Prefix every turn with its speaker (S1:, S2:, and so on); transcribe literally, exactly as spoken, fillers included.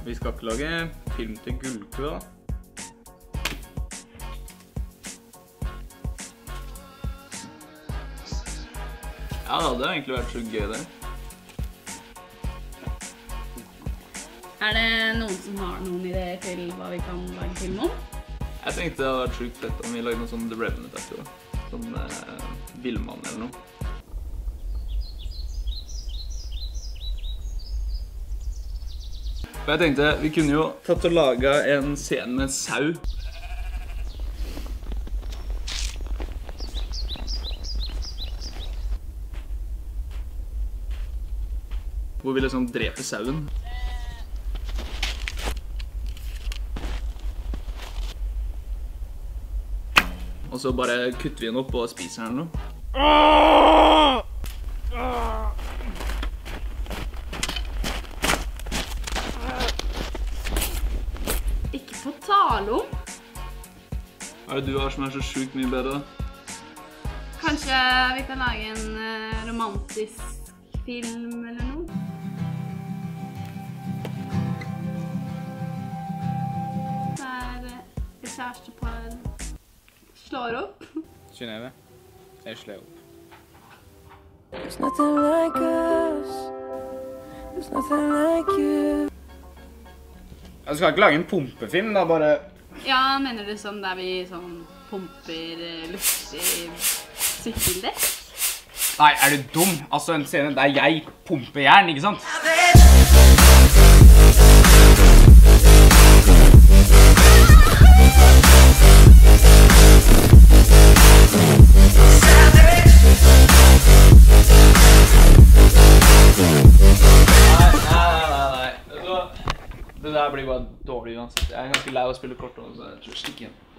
S1: Vi skal ikke lage film til Gullkua. Ja, det hadde egentlig vært så gøy det.
S2: Er det noen som har noen ideer til hva vi kan lage film om?
S1: Jeg tenkte det hadde vært sjukt fett om vi lagde noe sånn The Revenant etter. Sånn eh, Villmann eller noe. For jeg tenkte, vi kunne jo tatt og laget en scene med en sau. Hvor vi liksom dreper sauen. Og så bare kutter vi den opp og spiser den noe.
S2: Ikke på tale om.
S1: Hva er det du har som er så sjukt mye bedre?
S2: Kanskje vi kan lage en uh, romantisk film eller noe? Der uh, et kjærestepar slår opp.
S1: Synnøve, jeg slår opp.
S3: There's nothing like us. There's nothing like you.
S1: Jeg skal ikke lage en pumpefilm da, bare...
S2: Ja, mener du sånn der vi sånn pumper luftig sykkeldekk?
S1: Nei, er du dum? Altså en scene der jeg pumper jern, ikke sant? Det der blir bare dårlig uansett. Jeg kan ikke lære å spille kort, så jeg tror jeg stikker igjen.